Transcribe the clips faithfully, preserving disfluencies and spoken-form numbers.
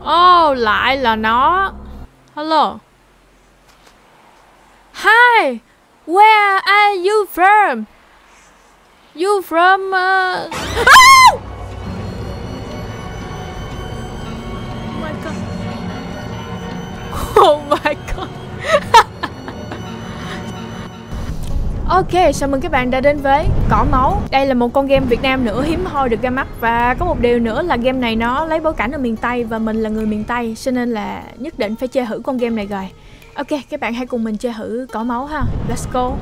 Oh, lại là nó. Hello. Hi, where are you from? You from... Uh... Oh! Oh my god. Oh my god. Ok, chào mừng các bạn đã đến với Cỏ Máu. Đây là một con game Việt Nam nữa hiếm hoi được ra mắt. Và có một điều nữa là game này nó lấy bối cảnh ở miền Tây. Và mình là người miền Tây, cho nên là nhất định phải chơi thử con game này rồi. Ok, các bạn hãy cùng mình chơi thử Cỏ Máu ha. Let's go.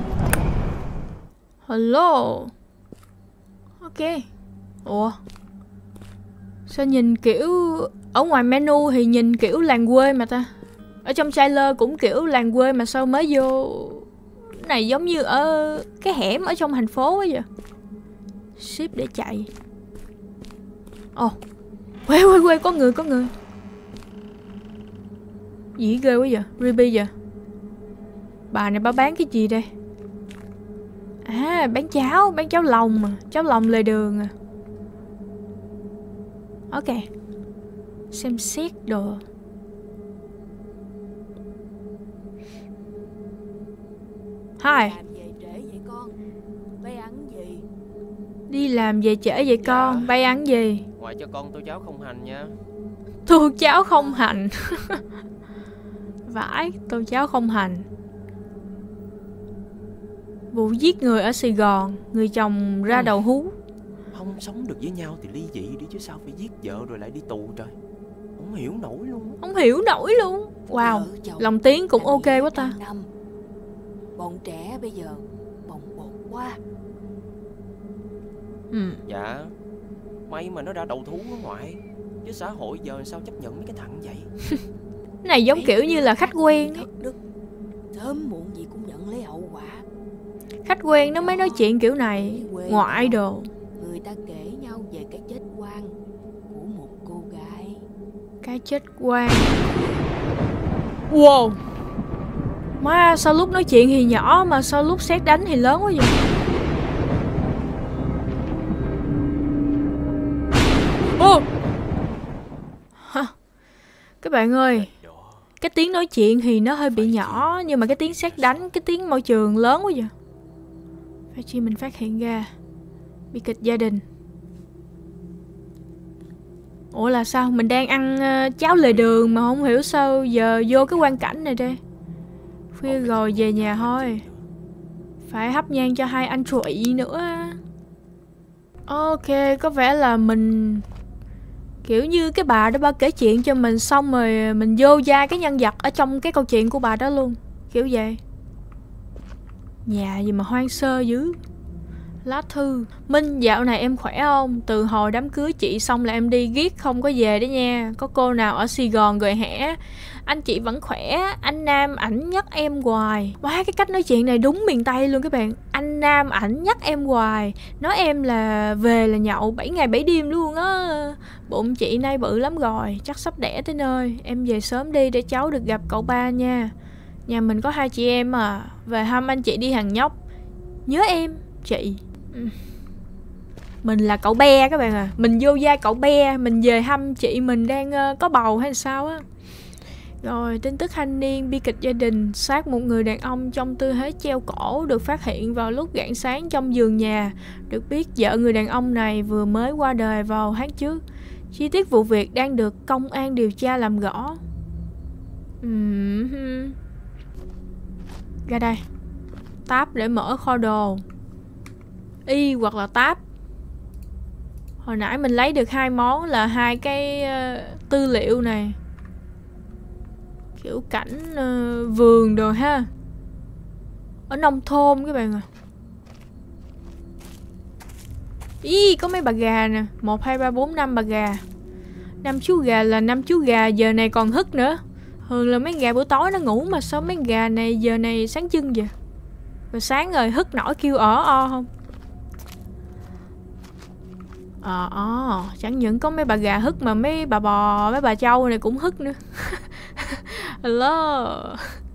Hello. Ok. Ủa, sao nhìn kiểu... Ở ngoài menu thì nhìn kiểu làng quê mà ta. Ở trong trailer cũng kiểu làng quê mà sao mới vô... Này giống như ở cái hẻm ở trong thành phố ấy vậy. Ship để chạy. Ồ, oh. Quê quê quê, có người có người. Gì ghê quá vậy, Ruby vậy. Bà này bà bán cái gì đây? À, bán cháo, bán cháo lòng mà. Cháo lòng lề đường à. Ok. Xem xét đồ. Hi. Đi làm về trễ vậy con? Dạ. Bay ăn gì? Ngoài cho con tô cháo không hành nha. Tô cháo không hành. Vãi, tô cháo không hành. Vụ giết người ở Sài Gòn, người chồng ra đầu hú. Không sống được với nhau thì ly dị đi chứ sao phải giết vợ rồi lại đi tù trời. Không hiểu nổi luôn. Không hiểu nổi luôn. Wow, lòng tiếng cũng ok quá ta. Bọn trẻ bây giờ bồng bột quá. Ừ. Dạ, may mà nó ra đầu thú ở ngoại. Chứ xã hội giờ sao chấp nhận mấy cái thằng vậy. Này giống kiểu như là khách quen ấy. Đức, sớm muộn gì cũng nhận lấy hậu quả. Khách quen nó mới nói chuyện kiểu này. Ngoại đồ. Người ta kể nhau về cái chết oan của một cô gái. Cái chết oan. Wow. Má, sao lúc nói chuyện thì nhỏ mà sao lúc sét đánh thì lớn quá vậy? Ô, hả? Các bạn ơi, cái tiếng nói chuyện thì nó hơi bị nhỏ, nhưng mà cái tiếng sét đánh, cái tiếng môi trường lớn quá vậy. Phải chi mình phát hiện ra bi kịch gia đình. Ủa là sao? Mình đang ăn uh, cháo lề đường mà không hiểu sao giờ vô cái quan cảnh này đây. Khuya rồi về nhà thôi. Phải hấp nhang cho hai anh trụy nữa. Ok, có vẻ là mình... Kiểu như cái bà đó bà kể chuyện cho mình xong rồi mình vô gia cái nhân vật ở trong cái câu chuyện của bà đó luôn. Kiểu vậy. Nhà gì mà hoang sơ dữ. Lá thư. Minh, dạo này em khỏe không? Từ hồi đám cưới chị xong là em đi ghét không có về đấy nha. Có cô nào ở Sài Gòn rồi hả? Anh chị vẫn khỏe. Anh Nam ảnh nhắc em hoài. Wow, cái cách nói chuyện này đúng miền Tây luôn các bạn. Anh Nam ảnh nhắc em hoài. Nói em là về là nhậu bảy ngày bảy đêm luôn á. Bụng chị nay bự lắm rồi. Chắc sắp đẻ tới nơi. Em về sớm đi để cháu được gặp cậu ba nha. Nhà mình có hai chị em à. Về thăm anh chị đi hàng nhóc. Nhớ em, chị. Mình là cậu be các bạn à. Mình vô gia cậu be. Mình về thăm chị mình đang uh, có bầu hay sao á. Rồi tin tức thanh niên bi kịch gia đình sát một người đàn ông trong tư thế treo cổ được phát hiện vào lúc rạng sáng trong giường nhà. Được biết vợ người đàn ông này vừa mới qua đời vào tháng trước. Chi tiết vụ việc đang được công an điều tra làm rõ. uhm. Ra đây. Tab để mở kho đồ. Y hoặc là tab. Hồi nãy mình lấy được hai món là hai cái uh, tư liệu này. Kiểu cảnh uh, vườn rồi ha. Ở nông thôn các bạn à. Ý, có mấy bà gà nè. Một, hai, ba, bốn, năm bà gà. Năm chú gà là năm chú gà giờ này còn hức nữa. Thường là mấy gà buổi tối nó ngủ mà sao mấy gà này giờ này sáng trưng vậy. Rồi sáng rồi hức nổi kêu ở o không? Ờ, à, à, chẳng những có mấy bà gà hức mà mấy bà bò, mấy bà trâu này cũng hức nữa. Hello.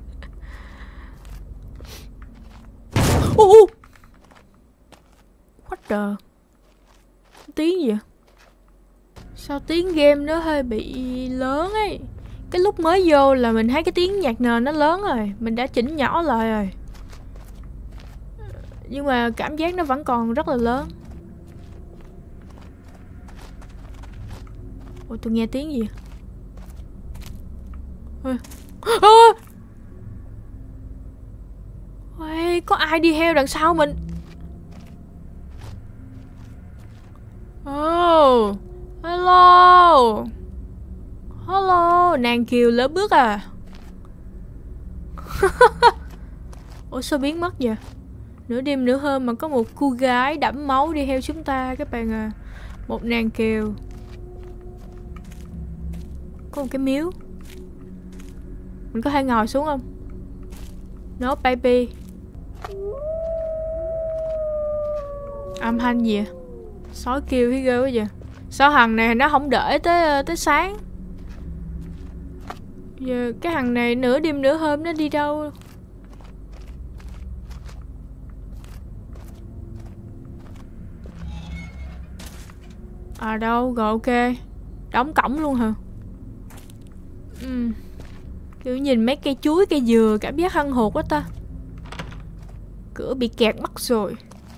Uh, What the? Tiếng gì vậy? Sao tiếng game nó hơi bị lớn ấy. Cái lúc mới vô là mình thấy cái tiếng nhạc nền nó lớn rồi. Mình đã chỉnh nhỏ lại rồi. Nhưng mà cảm giác nó vẫn còn rất là lớn. Ôi tôi nghe tiếng gì? Ôi, Ôi, có ai đi theo đằng sau mình? Oh, hello. Hello, nàng kiều lỡ bước à? Ủa sao biến mất vậy? Nửa đêm nửa hôm mà có một cô gái đẫm máu đi theo chúng ta các bạn à. Một nàng kiều. Có một cái miếu. Mình có thể ngồi xuống không? No baby. Âm thanh gì vậy? Sói kêu thấy ghê quá vậy. Sao thằng này nó không đợi tới tới sáng? Giờ cái thằng này nửa đêm nửa hôm nó đi đâu? À đâu, rồi ok. Đóng cổng luôn hả? Ừ. Kiểu nhìn mấy cây chuối, cây dừa cảm giác hân hụt quá ta. Cửa bị kẹt mất rồi.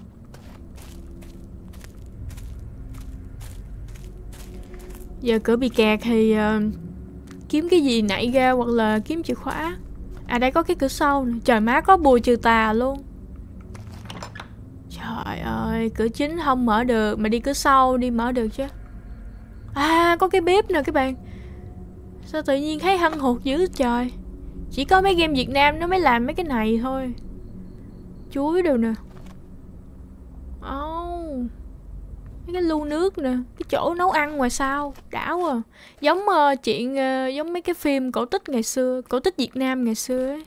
Giờ cửa bị kẹt thì uh, kiếm cái gì nảy ra hoặc là kiếm chìa khóa. À đây có cái cửa sau nè. Trời má có bùa trừ tà luôn. Trời ơi, cửa chính không mở được mà đi cửa sau đi mở được chứ. À có cái bếp nè các bạn. Sao tự nhiên thấy hân hụt dữ trời. Chỉ có mấy game Việt Nam nó mới làm mấy cái này thôi. Chuối đâu nè. Oh. Mấy cái lu nước nè. Cái chỗ nấu ăn ngoài sau. Đã quá. Giống uh, chuyện uh, giống mấy cái phim cổ tích ngày xưa. Cổ tích Việt Nam ngày xưa ấy.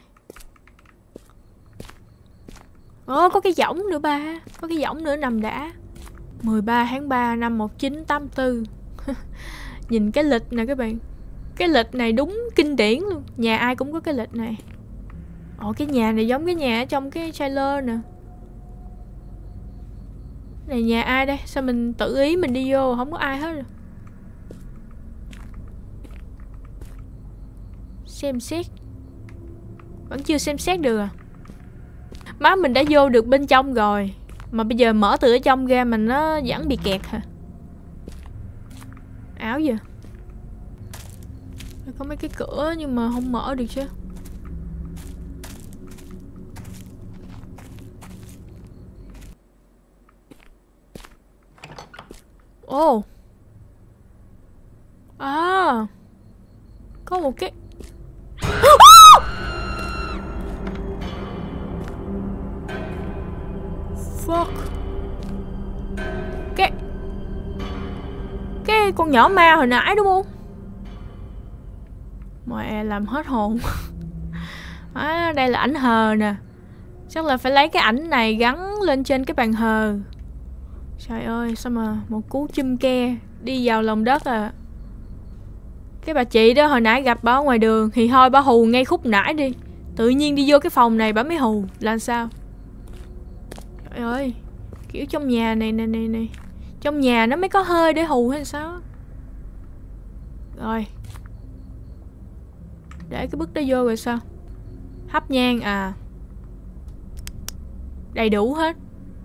Ồ có cái võng nữa ba. Có cái võng nữa nằm đã. mười ba tháng ba năm một nghìn chín trăm tám mươi tư. Nhìn cái lịch nè các bạn. Cái lịch này đúng kinh điển luôn. Nhà ai cũng có cái lịch này. Ồ cái nhà này giống cái nhà ở trong cái trailer nè. Này nhà ai đây? Sao mình tự ý mình đi vô không có ai hết rồi. Xem xét. Vẫn chưa xem xét được à? Má mình đã vô được bên trong rồi. Mà bây giờ mở từ ở trong ra mà nó vẫn bị kẹt hả? Áo gì? Có mấy cái cửa nhưng mà không mở được chứ. Ồ oh. À có một cái fuck. Cái Cái con nhỏ ma hồi nãy đúng không? Mẹ làm hết hồn. À, đây là ảnh hờ nè. Chắc là phải lấy cái ảnh này gắn lên trên cái bàn hờ. Trời ơi sao mà một cú chum ke đi vào lòng đất à. Cái bà chị đó hồi nãy gặp bà ở ngoài đường thì thôi bà hù ngay khúc nãy đi. Tự nhiên đi vô cái phòng này bà mới hù. Là sao? Trời ơi. Kiểu trong nhà này nè nè nè. Trong nhà nó mới có hơi để hù hay sao? Rồi. Để cái bức đó vô rồi sao? Hấp nhang à. Đầy đủ hết.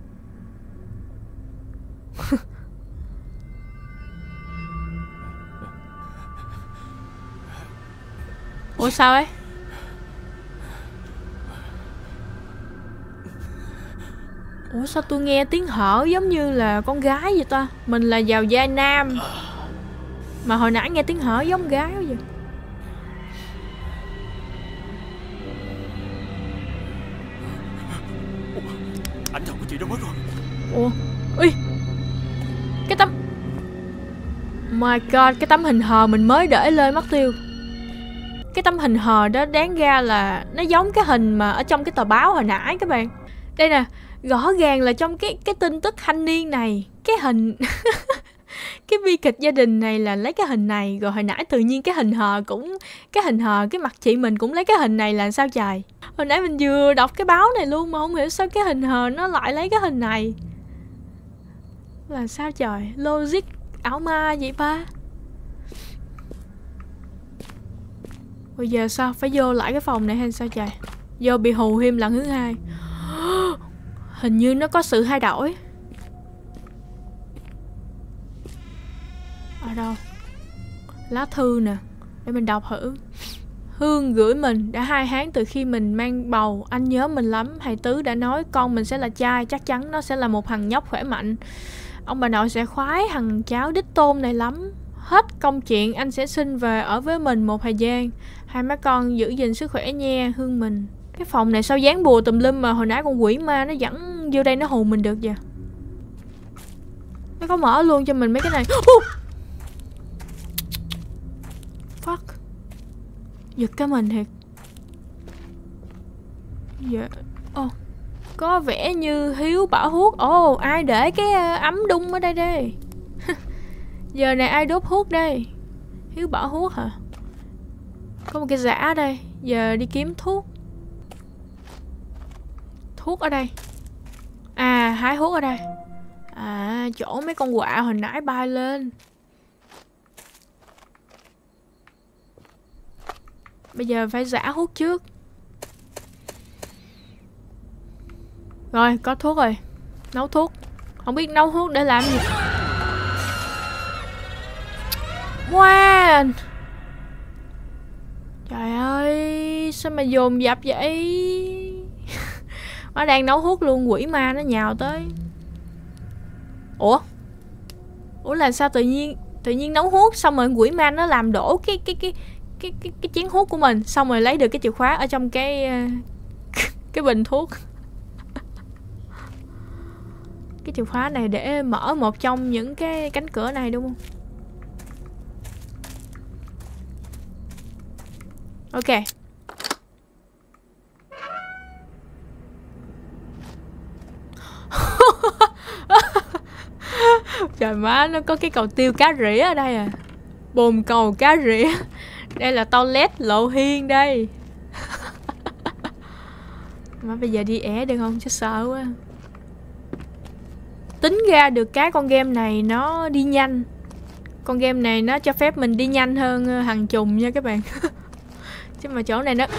Ủa sao ấy? Ủa sao tôi nghe tiếng hở giống như là con gái vậy ta? Mình là vào vai nam mà hồi nãy nghe tiếng hở giống gái quá vậy. Ảnh chồng của chị đâu mất rồi? Ủa? Ui! Cái tấm... My god, cái tấm hình hờ mình mới để lên mất tiêu. Cái tấm hình hờ đó đáng ra là nó giống cái hình mà ở trong cái tờ báo hồi nãy các bạn. Đây nè, rõ ràng là trong cái cái tin tức thanh niên này, cái hình cái bi kịch gia đình này là lấy cái hình này. Rồi hồi nãy tự nhiên cái hình hờ cũng cái hình hờ cái mặt chị mình cũng lấy cái hình này là sao trời. Hồi nãy mình vừa đọc cái báo này luôn mà không hiểu sao cái hình hờ nó lại lấy cái hình này. Là sao trời? Logic ảo ma vậy ba. Bây giờ sao? Phải vô lại cái phòng này hay sao trời? Vô bị hù thêm lần thứ hai. Hình như nó có sự thay đổi. Ở đâu? Lá thư nè. Để mình đọc thử. Hương gửi mình: đã hai tháng từ khi mình mang bầu, anh nhớ mình lắm. Thầy Tứ đã nói con mình sẽ là trai, chắc chắn nó sẽ là một thằng nhóc khỏe mạnh. Ông bà nội sẽ khoái thằng cháu đích tôn này lắm. Hết công chuyện anh sẽ xin về ở với mình một thời gian. Hai má con giữ gìn sức khỏe nha, Hương mình. Cái phòng này sao dán bùa tùm lum mà hồi nãy con quỷ ma nó dẫn vô đây nó hù mình được vậy? Nó có mở luôn cho mình mấy cái này. uh! Fuck. Giật cái mình thiệt. Dạ. Ồ, có vẻ như Hiếu bảo hút. Ồ, ai để cái uh, ấm đun ở đây đây? Giờ này ai đốt hút đây? Hiếu bảo hút hả? Có một cái giã ở đây. Giờ đi kiếm thuốc. Thuốc ở đây. À, hái hút ở đây. À, chỗ mấy con quạ hồi nãy bay lên. Bây giờ phải giã hút trước. Rồi, có thuốc rồi. Nấu thuốc. Không biết nấu thuốc để làm gì. Wow. Trời ơi, sao mà dồn dập vậy? Nó đang nấu thuốc luôn, quỷ ma nó nhào tới. Ủa? Ủa là sao tự nhiên tự nhiên nấu thuốc xong rồi quỷ ma nó làm đổ cái cái cái cái cái cái chén thuốc của mình, xong rồi lấy được cái chìa khóa ở trong cái cái bình thuốc. Cái chìa khóa này để mở một trong những cái cánh cửa này đúng không? Ok. Trời má, nó có cái cầu tiêu cá rỉa ở đây à. Bồn cầu cá rỉa. Đây là toilet Lộ Hiên đây. Mà bây giờ đi ẻ được không? Chứ sợ quá. Tính ra được cái con game này nó đi nhanh. Con game này nó cho phép mình đi nhanh hơn thằng trùng nha các bạn. Chứ mà chỗ này nó...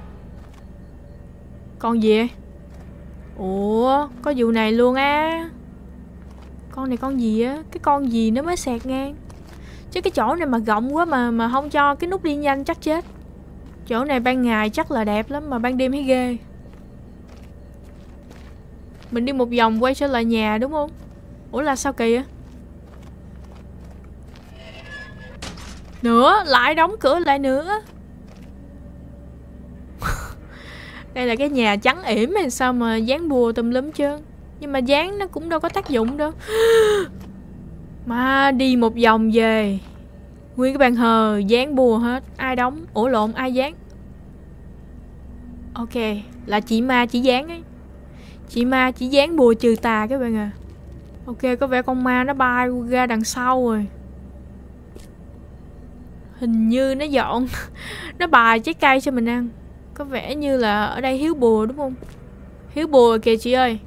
Con gì vậy? Ủa, có vụ này luôn á. Con này con gì á? Cái con gì nó mới xẹt ngang. Chứ cái chỗ này mà rộng quá mà mà không cho cái nút đi nhanh chắc chết. Chỗ này ban ngày chắc là đẹp lắm, mà ban đêm thấy ghê. Mình đi một vòng quay trở lại nhà đúng không? Ủa là sao kỳ á? Nữa, lại đóng cửa lại nữa. Đây là cái nhà trắng ỉm hay sao mà dán bùa tùm lum trơn. Nhưng mà dán nó cũng đâu có tác dụng đâu. Mà đi một vòng về nguyên cái bàn thờ dán bùa hết. Ai đóng? Ủa lộn, ai dán? Ok, là chị ma chỉ dán ấy. Chị ma chỉ dán bùa trừ tà các bạn à. Ok, có vẻ con ma nó bay ra đằng sau rồi. Hình như nó dọn. Nó bài trái cây cho mình ăn. Có vẻ như là ở đây hiếu bùa đúng không? Hiếu bùa kìa chị ơi.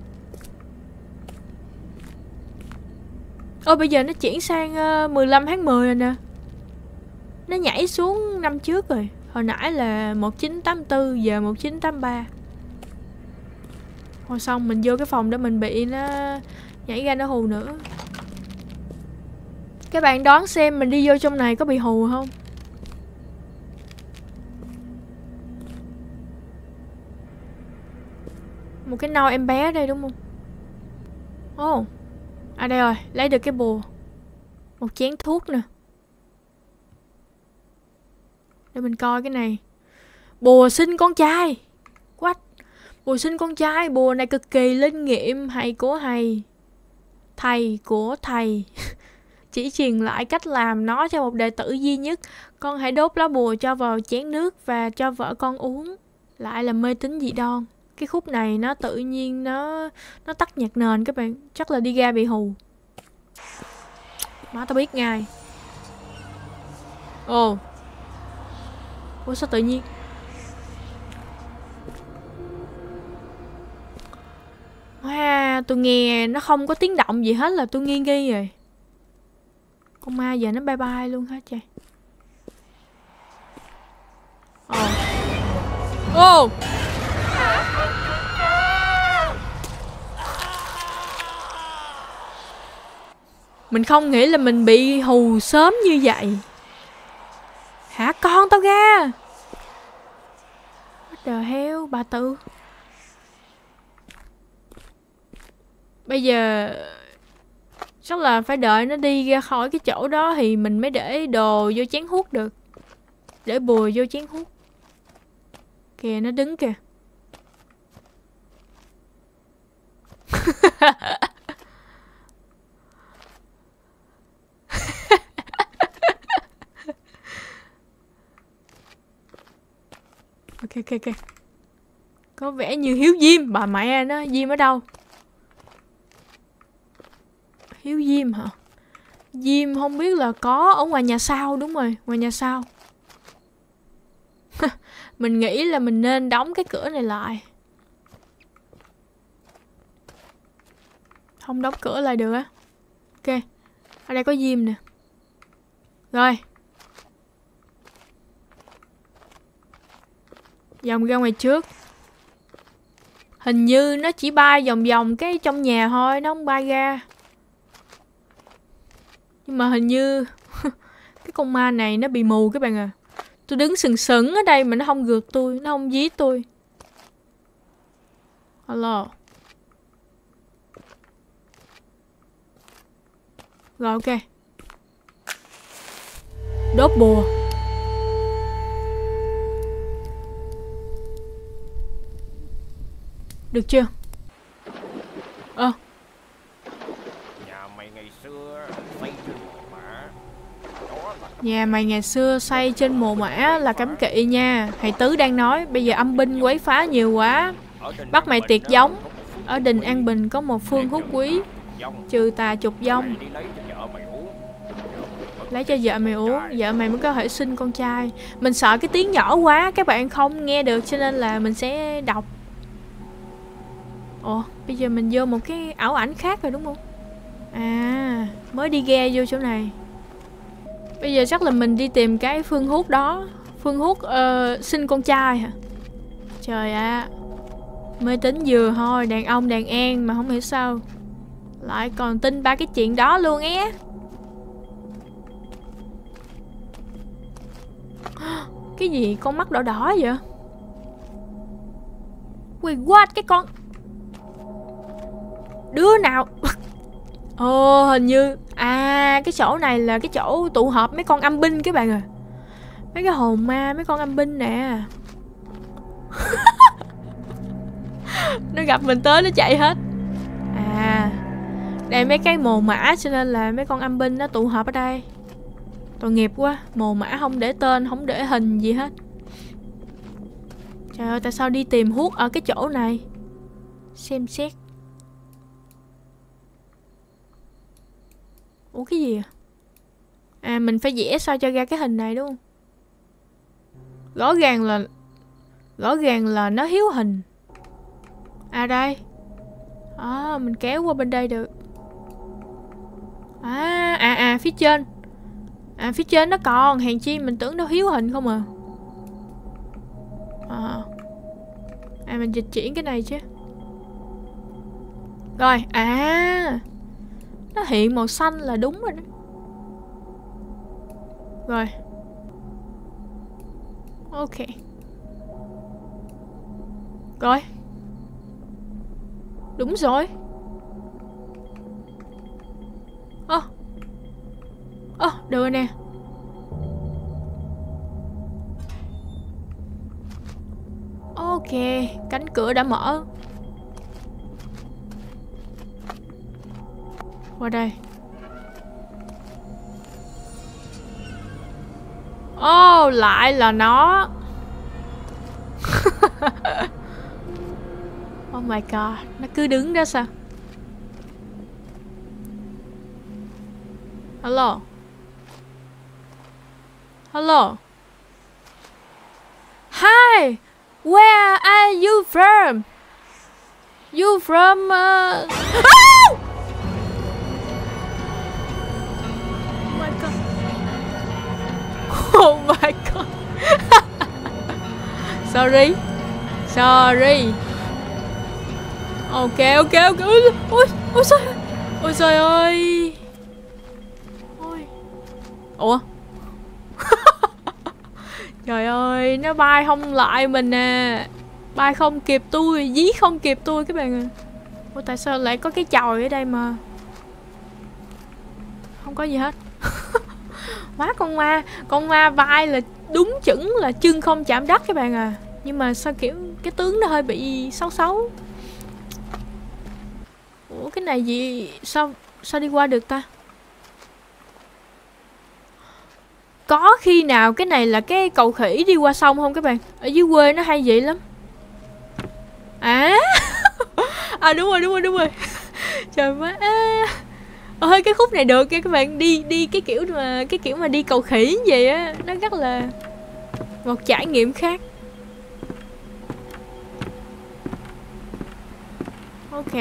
Ôi bây giờ nó chuyển sang uh, mười lăm tháng mười rồi nè. Nó nhảy xuống năm trước rồi. Hồi nãy là một chín tám tư, giờ một chín tám ba. Thôi xong mình vô cái phòng để mình bị nó nhảy ra nó hù nữa. Các bạn đoán xem mình đi vô trong này có bị hù không? Một cái nôi em bé ở đây đúng không? Ồ oh. À đây rồi, lấy được cái bùa. Một chén thuốc nè. Để mình coi cái này. Bùa sinh con trai. What? Bùa sinh con trai. Bùa này cực kỳ linh nghiệm. Hay của thầy. Thầy của thầy. Chỉ truyền lại cách làm nó cho một đệ tử duy nhất. Con hãy đốt lá bùa cho vào chén nước và cho vợ con uống. Lại là mê tín dị đoan. Cái khúc này nó tự nhiên nó nó tắt nhạc nền các bạn. Chắc là đi ra bị hù. Má tao biết ngay. Ồ. Ủa sao tự nhiên? Wow, tôi nghe nó không có tiếng động gì hết là tôi nghi nghi rồi. Con ma giờ nó bye bye luôn hả trời. Ô, mình không nghĩ là mình bị hù sớm như vậy. Hả con tao ra. What the hell, bà Tư. Bây giờ chắc là phải đợi nó đi ra khỏi cái chỗ đó thì mình mới để đồ vô chén hút được. Để bùa vô chén hút. Kìa nó đứng kìa. Ok ok ok. Có vẻ như Hiếu Diêm. Bà mẹ nó, Diêm ở đâu? Hiếu Diêm hả? Diêm không biết là có ở ngoài nhà sau. Đúng rồi, ngoài nhà sau. Mình nghĩ là mình nên đóng cái cửa này lại. Không đóng cửa lại được á. Ok. Ở đây có Diêm nè. Rồi. Vòng ra ngoài trước. Hình như nó chỉ bay vòng vòng cái trong nhà thôi. Nó không bay ra. Nhưng mà hình như cái con ma này nó bị mù các bạn à. Tôi đứng sừng sững ở đây mà nó không gượt tôi. Nó không dí tôi. Hello. Rồi ok. Đốt bùa. Được chưa? Ờ. Nhà mày ngày xưa xây trên mồ mã. Nhà mày ngày xưa xây trên mồ mã là cấm kỵ nha. Thầy Tứ đang nói. Bây giờ âm binh quấy phá nhiều quá. Bắt mày tiệt giống. Ở đình An Bình có một phương hút quý. Trừ tà trục vong. Lấy cho vợ mày uống. Vợ mày mới có thể sinh con trai. Mình sợ cái tiếng nhỏ quá các bạn không nghe được, cho nên là mình sẽ đọc. Ồ, bây giờ mình vô một cái ảo ảnh khác rồi đúng không? À, mới đi ghe vô chỗ này. Bây giờ chắc là mình đi tìm cái phương hút đó. Phương hút uh, sinh con trai hả? Trời ạ. À, mê tín vừa thôi, đàn ông đàn an mà không hiểu sao lại còn tin ba cái chuyện đó luôn é. Cái gì con mắt đỏ đỏ vậy? Wait what, cái con đứa nào? Ồ, hình như à cái chỗ này là cái chỗ tụ họp mấy con âm binh các bạn à. Mấy cái hồn ma, mấy con âm binh nè. Nó gặp mình tới nó chạy hết. À, đây mấy cái mồ mã cho nên là mấy con âm binh nó tụ họp ở đây. Tội nghiệp quá, mồ mã không để tên, không để hình gì hết. Trời ơi, tại sao đi tìm hút ở cái chỗ này? Xem xét. Ủa cái gì à? À mình phải vẽ sao cho ra cái hình này đúng không? Rõ ràng là Rõ ràng là nó hiếu hình. À đây. À mình kéo qua bên đây được. À à à phía trên. À phía trên nó còn, hèn chi mình tưởng nó hiếu hình không à. À, à mình dịch chuyển cái này chứ. Rồi, à nó hiện màu xanh là đúng rồi đó. Rồi. Ok. Rồi. Đúng rồi. Ơ oh. Ơ oh, được rồi nè. Ok, cánh cửa đã mở. Qua đây. Oh, lại là nó. Oh my god, nó cứ đứng đó sao? Hello. Hello. Hi. Where are you from? You from uh... oh! Oh my god. Oh my god. Sorry. Sorry. Ok ok ok. Ôi ôi ôi trời. Ôi trời ơi. Ôi. Ủa. Trời ơi, nó bay không lại mình nè. Bay không kịp tôi, dí không kịp tôi các bạn à. Ủa tại sao lại có cái chòi ở đây mà không có gì hết. Má con ma. Con ma vai là đúng chững là chân không chạm đất các bạn à. Nhưng mà sao kiểu cái tướng nó hơi bị xấu xấu. Ủa cái này gì. Sao sao đi qua được ta. Có khi nào cái này là cái cầu khỉ đi qua sông không các bạn. Ở dưới quê nó hay vậy lắm. À. À đúng rồi đúng rồi đúng rồi. Trời má. Ơi cái khúc này được nha các bạn. Đi đi cái kiểu mà Cái kiểu mà đi cầu khỉ như vậy á. Nó rất là một trải nghiệm khác. Ok.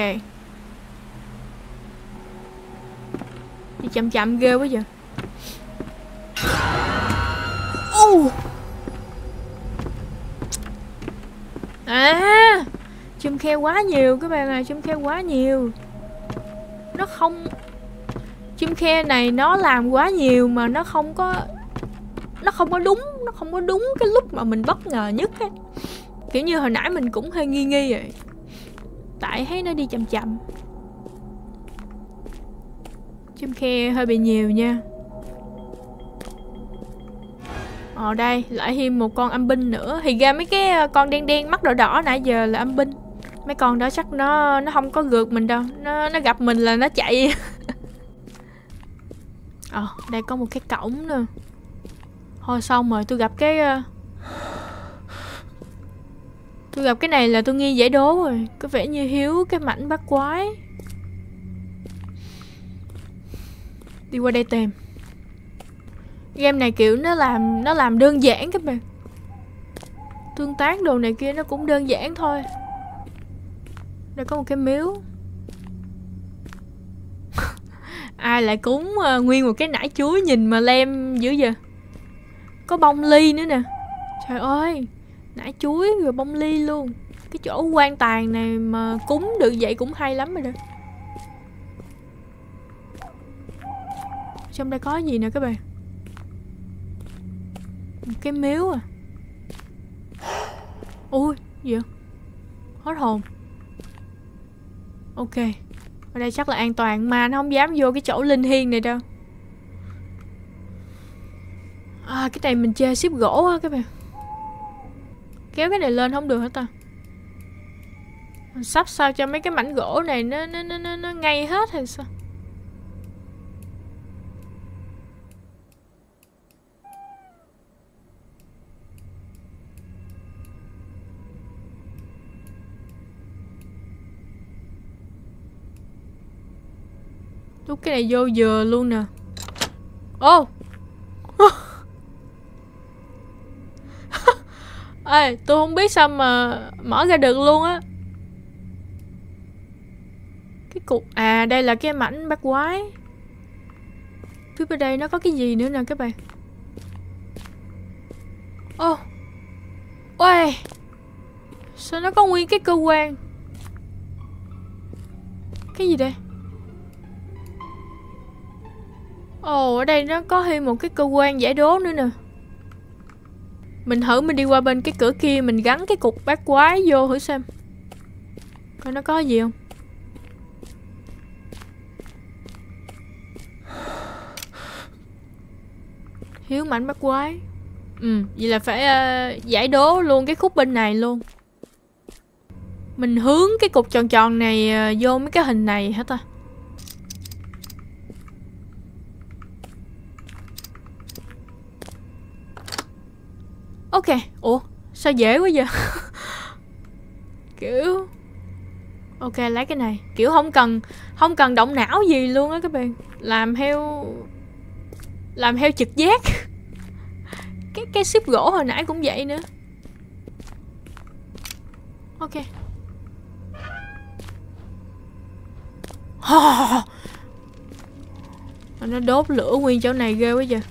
Đi chậm chậm ghê quá giờ. uh. À chum khe quá nhiều các bạn à. Chum khe quá nhiều. Nó không. Chum khe này nó làm quá nhiều mà nó không có. Nó không có đúng. Nó không có đúng cái lúc mà mình bất ngờ nhất á. Kiểu như hồi nãy mình cũng hơi nghi nghi rồi. Tại thấy nó đi chậm chậm. Chum khe hơi bị nhiều nha. Ờ đây lại thêm một con âm binh nữa. Thì ra mấy cái con đen đen mắt đỏ đỏ nãy giờ là âm binh. Mấy con đó chắc nó Nó không có gượt mình đâu. Nó nó gặp mình là nó chạy. Ờ đây có một cái cổng nữa. Thôi xong rồi tôi gặp cái Tôi gặp cái này là tôi nghi giải đố rồi. Có vẻ như Hiếu cái mảnh bắt quái. Đi qua đây tìm. Game này kiểu nó làm Nó làm đơn giản các bạn. Tương tác đồ này kia nó cũng đơn giản thôi. Đây có một cái miếu. Ai lại cúng uh, nguyên một cái nải chuối nhìn mà lem dữ vậy. Có bông ly nữa nè. Trời ơi. Nải chuối rồi bông ly luôn. Cái chỗ quan tàn này mà cúng được vậy cũng hay lắm rồi đó. Trong đây có gì nè các bạn. Một cái miếu à. Ui gì vậy. Hết hồn. Ok. Ở đây chắc là an toàn. Mà nó không dám vô cái chỗ linh thiêng này đâu. À cái này mình chơi ship gỗ á các bạn. Kéo cái này lên không được hả ta. Mình sắp sao cho mấy cái mảnh gỗ này Nó nó nó nó, nó ngay hết hay sao. Lúc cái này vô dừa luôn nè. Ô oh. Ê tôi không biết sao mà mở ra được luôn á. Cái cục. À đây là cái mảnh bắt quái. Phía bên đây nó có cái gì nữa nè các bạn. Ô oh. Ôi. Sao nó có nguyên cái cơ quan. Cái gì đây. Ồ, oh, ở đây nó có thêm một cái cơ quan giải đố nữa nè. Mình thử mình đi qua bên cái cửa kia. Mình gắn cái cục bát quái vô thử xem. Coi nó có gì không. Hiếu mảnh bát quái. Ừ, vậy là phải uh, giải đố luôn cái khúc bên này luôn. Mình hướng cái cục tròn tròn này uh, vô mấy cái hình này hả ta. Ok. Ủa sao dễ quá vậy. Kiểu. Ok lấy cái này. Kiểu không cần Không cần động não gì luôn á các bạn. Làm theo Làm theo trực giác. Cái cái ship gỗ hồi nãy cũng vậy nữa. Ok. Nó đốt lửa nguyên chỗ này ghê quá vậy.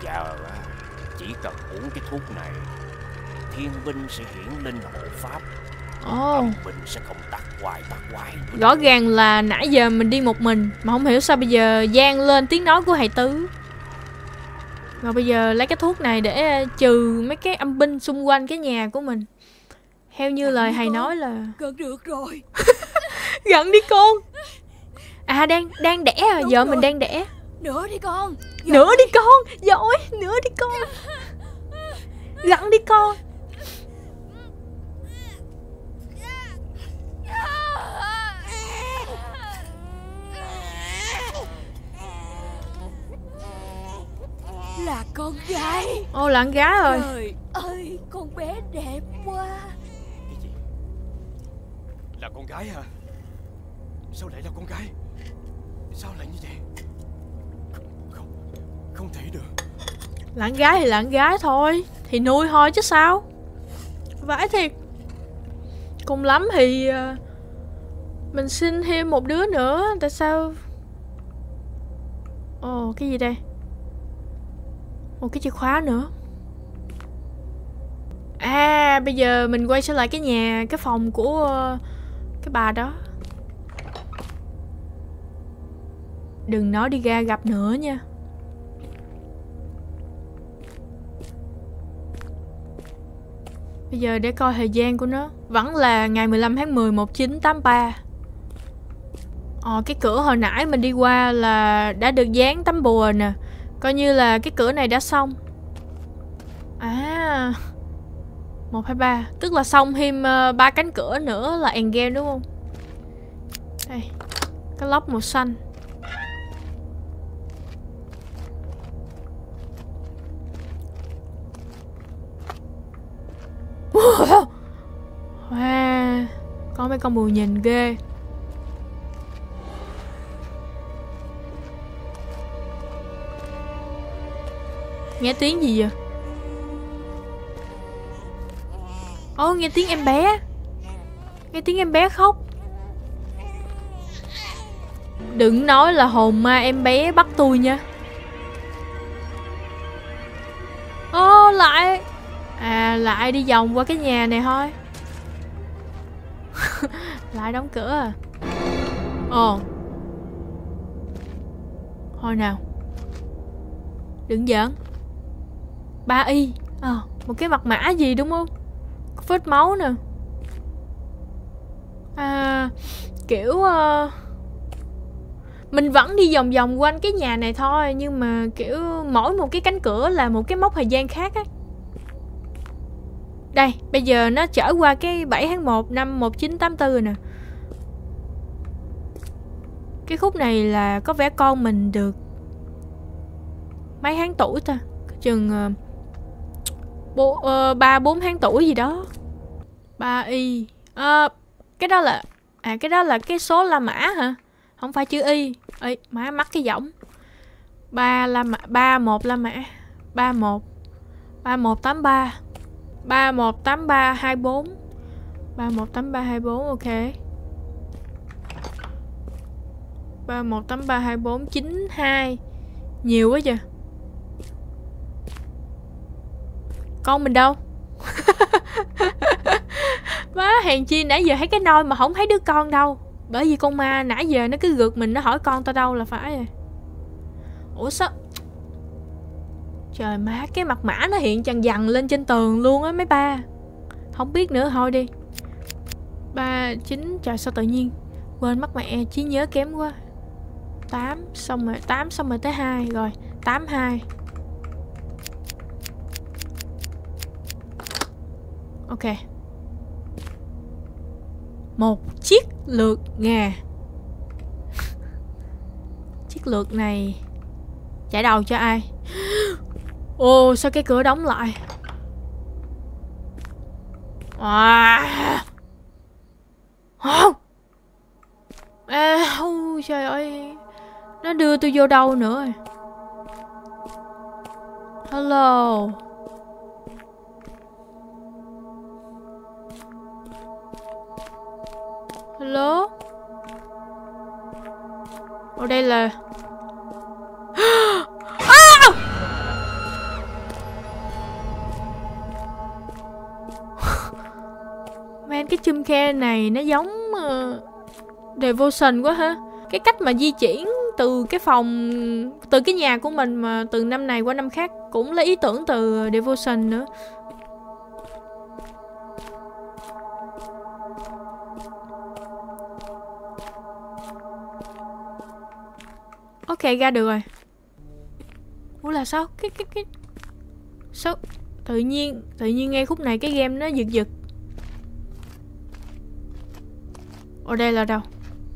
giờ chỉ cần uống cái thuốc này, thiên binh sẽ hiển linh hộ pháp. Ồ, Âm binh sẽ không tắc hoài tắc hoài nữa. rõ ràng là nãy giờ mình đi một mình mà không hiểu sao bây giờ vang lên tiếng nói của thầy Tứ. Rồi bây giờ lấy cái thuốc này để trừ mấy cái âm binh xung quanh cái nhà của mình. Theo như lời thầy nói là Gần được rồi. Gần đi con. À đang đang đẻ à, Đúng vợ rồi. mình đang đẻ. Nữa đi con. Nữa đi con, giỏi, nữa đi con. Gặn đi con. Là con gái. Ô là con gái rồi. Trời ơi, con bé đẹp quá. Cái gì? Là con gái hả? Sao lại là con gái? Sao lại như vậy? Không, không, không thể được. Là con gái thì là con gái thôi, thì nuôi thôi chứ sao. Vãi thiệt. Cùng lắm thì uh, mình xin thêm một đứa nữa. Tại sao? Ồ cái gì đây? Một cái chìa khóa nữa. À bây giờ mình quay trở lại cái nhà, cái phòng của uh, cái bà đó. Đừng nói đi ra gặp nữa nha. Bây giờ để coi thời gian của nó. Vẫn là ngày mười lăm tháng mười một nghìn chín trăm tám mươi ba. Ờ cái cửa hồi nãy mình đi qua là đã được dán tấm bùa nè. Coi như là cái cửa này đã xong. À một, hai, ba. Tức là xong thêm uh, ba cánh cửa nữa là end game đúng không? Đây. Cái lốc màu xanh. Wow. Có mấy con bùa nhìn ghê. Nghe tiếng gì vậy? Ồ nghe tiếng em bé. Nghe tiếng em bé khóc. Đừng nói là hồn ma em bé bắt tôi nha. Ô lại. À lại đi vòng qua cái nhà này thôi. Lại đóng cửa à. Ồ. Thôi nào. Đừng giỡn. Ba y. Ờ, một cái mật mã gì đúng không? Có vết máu nè. À, kiểu uh, mình vẫn đi vòng vòng quanh cái nhà này thôi. Nhưng mà kiểu mỗi một cái cánh cửa là một cái mốc thời gian khác á. Đây, bây giờ nó trở qua cái bảy tháng một năm một nghìn chín trăm tám mươi tư rồi nè. Cái khúc này là có vẻ con mình được mấy tháng tuổi ta? Chừng uh, ba bốn tháng tuổi gì đó. Ba y. À, cái đó là à cái đó là cái số La Mã hả? Không phải chữ y. Ê, má mắc cái giọng. Ba La Mã, ba một La Mã. ba một ba một tám ba. ba một tám ba hai bốn. ba một tám ba hai bốn ok. ba một tám ba hai bốn chín hai. Nhiều quá vậy. Con mình đâu? Má hèn chi nãy giờ thấy cái nôi mà không thấy đứa con đâu. Bởi vì con ma nãy giờ nó cứ gượt mình, nó hỏi con tao đâu là phải rồi. Ủa sao? Trời má, cái mặt mã nó hiện chằng dằn lên trên tường luôn á mấy ba. Không biết nữa thôi đi. Ba chín. Trời sao tự nhiên quên mất mẹ, trí nhớ kém quá. Tám xong rồi, tám xong rồi tới hai. Rồi tám hai. Ok. Một chiếc lược ngà. Chiếc lược này chải đầu cho ai? Ồ sao cái cửa đóng lại? À. Oh. À, oh, trời ơi. Nó đưa tôi vô đâu nữa rồi? Hello. Hello. Ở đây là à! cái chum khe này nó giống uh, Devotion quá ha. Cái cách mà di chuyển từ cái phòng, từ cái nhà của mình mà từ năm này qua năm khác cũng lấy ý tưởng từ Devotion nữa. Ok, ra được rồi. Ủa là sao? Cái cái cái sao tự nhiên tự nhiên ngay khúc này cái game nó giật giật. Ở đây là đâu?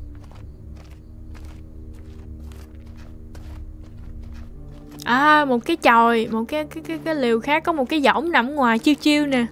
À, một cái chòi, một cái cái cái cái liều khác có một cái võng nằm ngoài chiêu chiêu nè.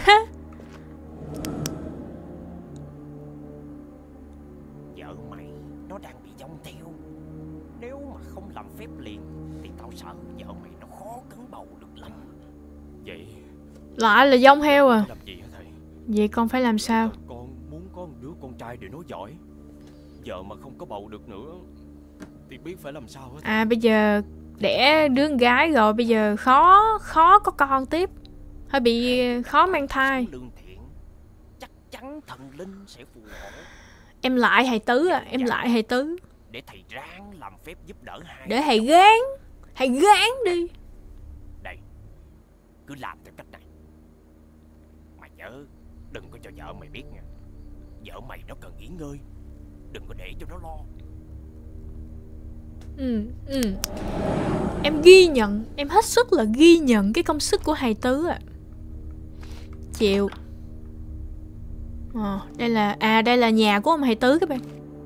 Vợ mày nó đang bị dông theo. Nếu mà không làm phép liền thì tao sợ vợ mày nó khó cấn bầu được lắm. Vậy Lại là dông heo à? làm gì hả thầy? Vậy con phải làm sao? Con muốn có một đứa con trai để nối dõi. Vợ mà không có bầu được nữa thì biết phải làm sao hết. À bây giờ đẻ đứa con gái rồi, bây giờ khó khó có con tiếp, hơi bị khó mang thai. Lương thiện, chắc chắn thần linh sẽ phù hộ. Em lại thầy Tứ à, em lại thầy Tứ. Để thầy ráng làm phép giúp đỡ hai. Để thầy gán, thầy gán đi. Đây, cứ làm theo cách này. Mà nhớ đừng có cho vợ mày biết nha. Vợ mày nó cần nghỉ ngơi, đừng có để cho nó lo. Ừ, ừ. Em ghi nhận, em hết sức là ghi nhận cái công sức của thầy Tứ ạ. À. Chịu. Ờ, đây là à đây là nhà của ông thầy Tứ các bạn.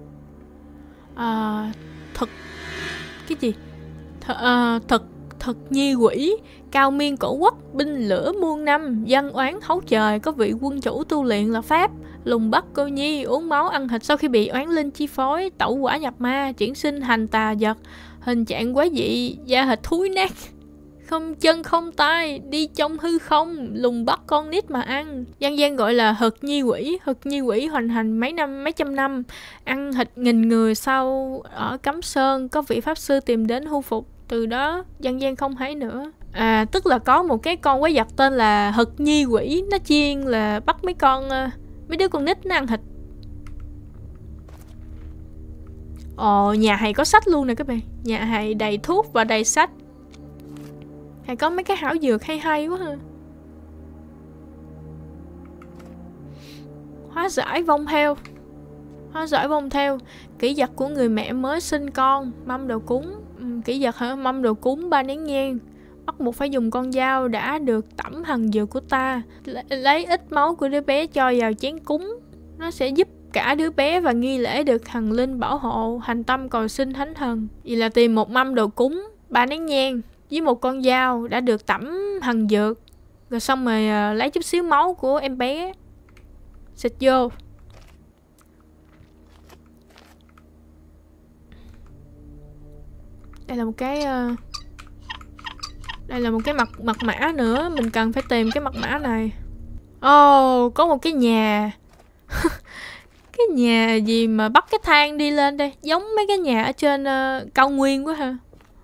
À, thật cái gì? Th, à, thật thật nhi quỷ, cao miên cổ quốc, binh lửa muôn năm, dân oán hấu trời, có vị quân chủ tu luyện là pháp, lùng bắt cô nhi, uống máu ăn thịt, sau khi bị oán linh chi phối, tẩu quả nhập ma, chuyển sinh hành tà vật, hình trạng quái dị, da thịt thúi nát, không chân không tay, đi trong hư không, lùng bắt con nít mà ăn. Dân gian gọi là hực nhi quỷ. Hực nhi quỷ hoành hành mấy năm, mấy trăm năm, ăn thịt nghìn người. Sau ở Cấm Sơn có vị pháp sư tìm đến thu phục, từ đó dân gian không thấy nữa. À, tức là có một cái con quái vật tên là hực nhi quỷ, nó chuyên là bắt mấy con mấy đứa con nít nó ăn thịt. Ồ, nhà thầy có sách luôn nè các bạn. Nhà thầy đầy thuốc và đầy sách. Thầy có mấy cái hảo dược hay hay quá ha. Hóa giải vong theo. Hóa giải vong theo. Kỷ vật của người mẹ mới sinh con. Mâm đồ cúng. Ừ, kỷ vật hả? Mâm đồ cúng ba nén nhang. Bắt buộc phải dùng con dao đã được tẩm thần dược của ta. Lấy ít máu của đứa bé cho vào chén cúng. Nó sẽ giúp cả đứa bé và nghi lễ được thần linh bảo hộ. Hành tâm cầu xin thánh thần. Vậy là tìm một mâm đồ cúng, ba nén nhang với một con dao đã được tẩm thần dược. Rồi xong rồi uh, lấy chút xíu máu của em bé xịt vô. Đây là một cái uh, đây là một cái mật mật mã nữa. Mình cần phải tìm cái mật mã này. Ồ, oh, có một cái nhà. Cái nhà gì mà bắt cái thang đi lên đây, giống mấy cái nhà ở trên uh, cao nguyên quá ha.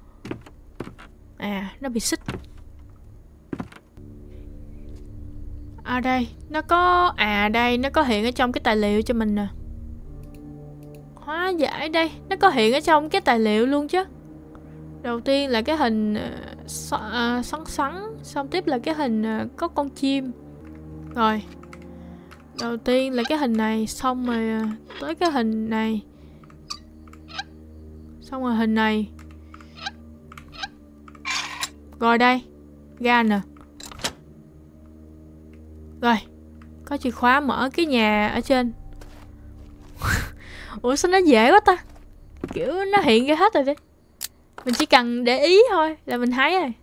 À, nó bị xích. À đây, nó có... À đây, nó có hiện ở trong cái tài liệu cho mình nè. Hóa giải đây, nó có hiện ở trong cái tài liệu luôn chứ. Đầu tiên là cái hình uh, xoắn xoắn. Xong tiếp là cái hình uh, có con chim. Rồi. Đầu tiên là cái hình này. Xong rồi uh, tới cái hình này. Xong rồi hình này. Rồi đây. Ra nè. Rồi. Có chìa khóa mở cái nhà ở trên. Ủa sao nó dễ quá ta. Kiểu nó hiện ra hết rồi đi. Mình chỉ cần để ý thôi là mình thấy rồi.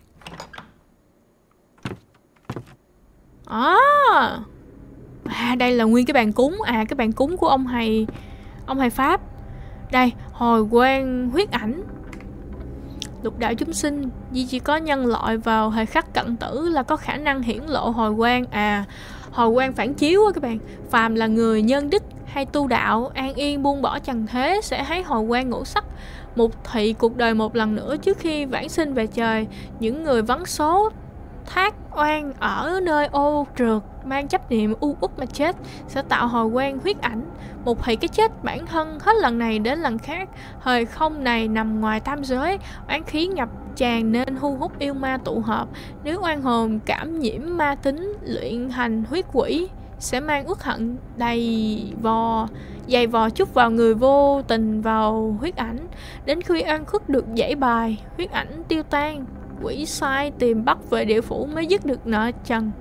À, à đây là nguyên cái bàn cúng. À cái bàn cúng của ông thầy Ông thầy Pháp. Đây, hồi quang huyết ảnh. Lục đạo chúng sinh, vì chỉ có nhân loại vào thời khắc cận tử là có khả năng hiển lộ hồi quang. À, hồi quang phản chiếu á các bạn. Phàm là người nhân đức hay tu đạo, an yên buông bỏ trần thế sẽ thấy hồi quang ngũ sắc, mục thị cuộc đời một lần nữa trước khi vãng sinh về trời. Những người vắng số thác oan ở nơi ô trượt, mang chấp niệm u uất mà chết, sẽ tạo hồi quen huyết ảnh. Một thì cái chết bản thân hết lần này đến lần khác. Thời không này nằm ngoài tam giới, oán khí ngập tràn nên thu hút yêu ma tụ hợp. Nếu oan hồn cảm nhiễm ma tính, luyện hành huyết quỷ, sẽ mang uất hận đầy vò, dày vò chút vào người vô tình vào huyết ảnh. Đến khi oan khuất được giải bài, huyết ảnh tiêu tan, quỷ sai tìm bắt về địa phủ mới dứt được nợ trần.